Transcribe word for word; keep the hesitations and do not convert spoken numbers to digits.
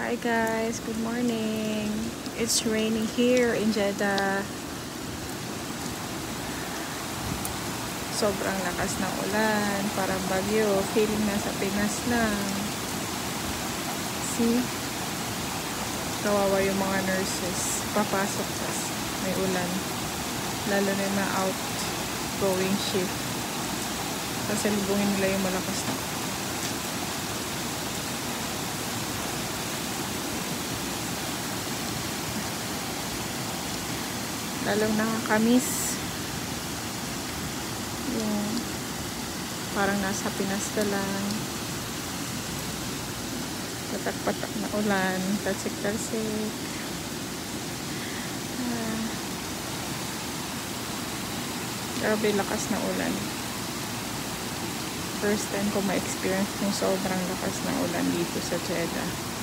Hi guys, good morning. It's raining here in Jeddah. Sobrang lakas ng ulan, parang bagyo. Feeling nasa Pinas lang. See? Kawawa yung mga nurses. Papasok sa may ulan. Lalo na yung mga outgoing shift. Kasi lubungin nila yung malakas na. Lalong nakakamiss yung parang nasa Pinas ka lang, patak-patak na ulan, talsik-talsik. ah, grabe lakas na ulan. First time ko ma-experience yung sobrang lakas na ulan dito sa Jeddah.